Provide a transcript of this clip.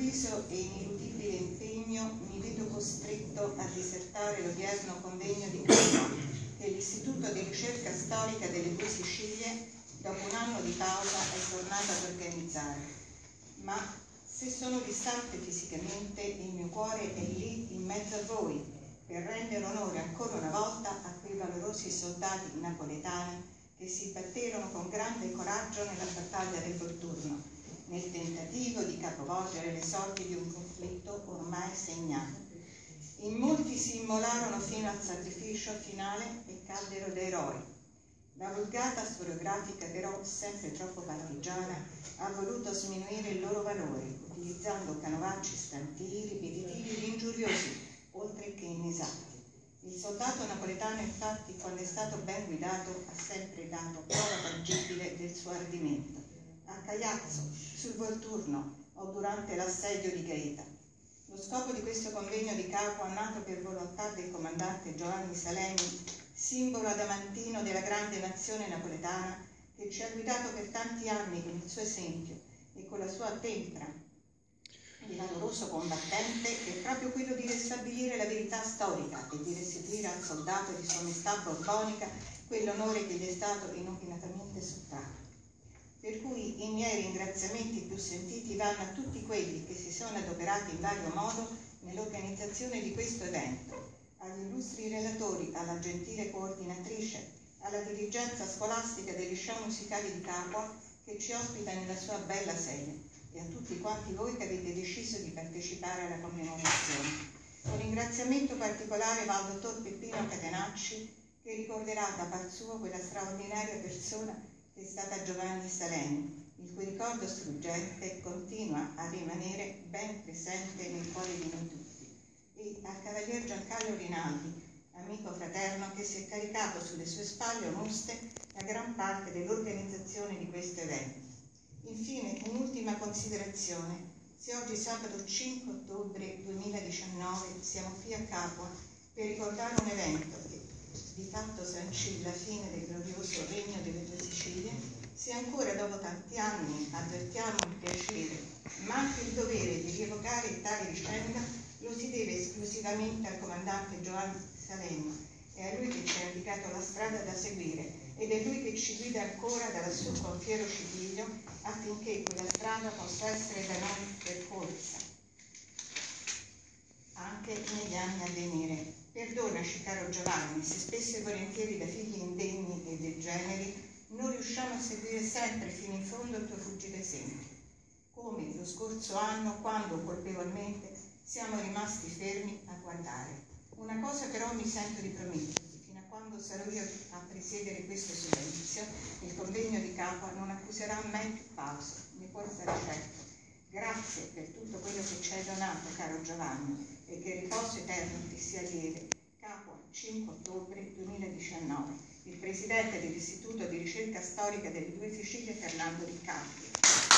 deciso e ineludibile impegno mi vedo costretto a disertare l'odierno convegno di Capua che l'Istituto di Ricerca Storica delle Due Sicilie, dopo un anno di pausa, è tornato ad organizzare. Ma se sono distante fisicamente, il mio cuore è lì in mezzo a voi, per rendere onore ancora una volta a quei valorosi soldati napoletani che si batterono con grande coraggio nella battaglia del Volturno, nel tentativo di capovolgere le sorti di un conflitto ormai segnato. In molti si immolarono fino al sacrificio finale e caddero da eroi. La vulgata storiografica, però, sempre troppo partigiana, ha voluto sminuire il loro valore, utilizzando canovacci stantii, ripetitivi ed ingiuriosi, oltre che inesatti. Il soldato napoletano, infatti, quando è stato ben guidato, ha sempre dato prova tangibile del suo ardimento. A Cagliazzo, sul Volturno o durante l'assedio di Gaeta. Lo scopo di questo convegno di Capua, nato per volontà del comandante Giovanni Salemi, simbolo adamantino della grande nazione napoletana, che ci ha guidato per tanti anni con il suo esempio e con la sua tempra di valoroso combattente, è proprio quello di ristabilire la verità storica e di restituire al soldato di sua onestà borbonica quell'onore che gli è stato inopinatamente sottratto. Per cui i miei ringraziamenti più sentiti vanno a tutti quelli che si sono adoperati in vario modo nell'organizzazione di questo evento, agli illustri relatori, alla gentile coordinatrice, alla dirigenza scolastica del liceo musicale di Capua che ci ospita nella sua bella sede e a tutti quanti voi che avete deciso di partecipare alla commemorazione. Un ringraziamento particolare va al dottor Peppino Catenacci che ricorderà da par suo quella straordinaria persona che è stata Giovanni Salemi, il cui ricordo struggente continua a rimanere ben presente nel cuore di noi tutti, e al cavalier Giancarlo Rinaldi, amico fraterno che si è caricato sulle sue spalle onuste la gran parte dell'organizzazione di questo evento. Infine, un'ultima considerazione. Se oggi sabato 5 ottobre 2019 siamo qui a Capua per ricordare un evento che di fatto sancì la fine del glorioso regno delle Due Sicilie, se ancora dopo tanti anni avvertiamo il piacere, ma anche il dovere di rievocare tale vicenda, lo si deve esclusivamente al comandante Giovanni Salemi. È a lui che ci ha indicato la strada da seguire ed è lui che ci guida ancora dal suo confiero civiglio affinché quella strada possa essere da noi percorsa anche negli anni a venire. Perdonaci, caro Giovanni, se spesso e volentieri da figli indegni e degeneri non riusciamo a seguire sempre fino in fondo il tuo fulgido esempio, come lo scorso anno quando colpevolmente siamo rimasti fermi a guardare. Una cosa però mi sento di prometterti: fino a quando sarò io a presiedere questo silenzio, il convegno di Capua non accuserà mai più pause, ne puoi stare certo. Grazie per tutto quello che ci hai donato, caro Giovanni, e che riposo eterno ti sia lieve. Capua, 5 ottobre 2019. Il presidente dell'Istituto di Ricerca Storica delle Due Sicilie, Fernando Riccardi.